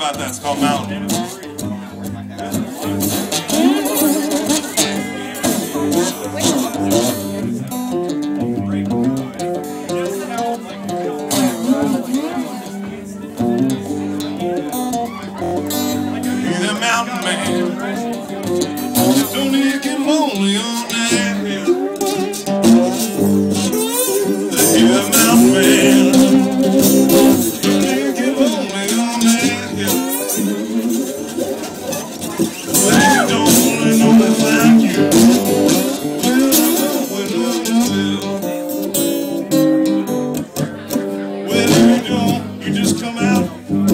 about that. It's called Mountain. He's a mountain man. Don't he get lonely on that hill? He's a mountain man. Don't he get lonely on that hill? Well, you don't really know me like you. Well, if you don't, you just come out.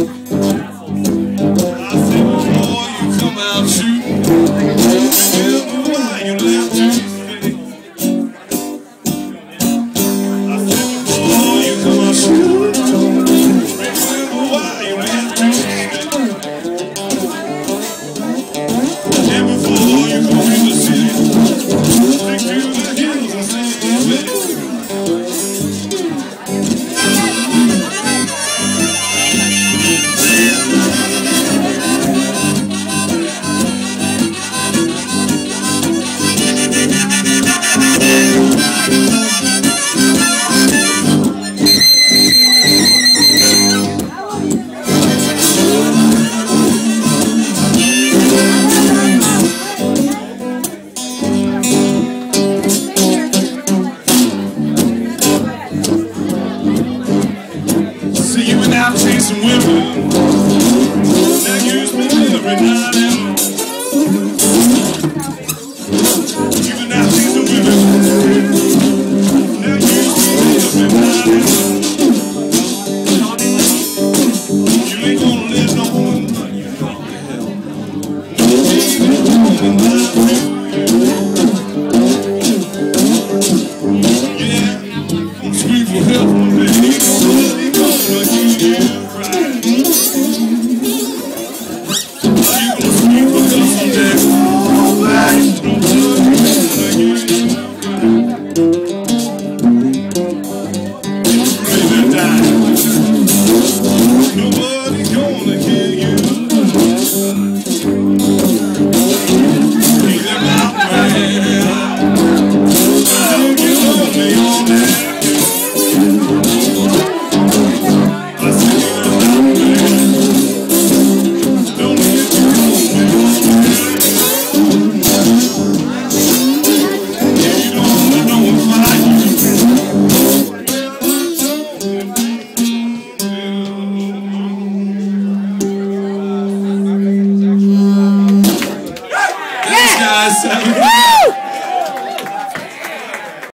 Out chasing women, now you spend every night and you've been out chasing women, now you spend every night and you ain't gonna let no woman run you from the hell. No baby woman like you. Yeah, gonna scream for help one day. Nobody gonna give you. Nobody's gonna kill you. He's a mountain man. Don't get lonely on that. I said he's a mountain man. Don't get lonely on that. Yeah, you don't let no one fight you. Guys,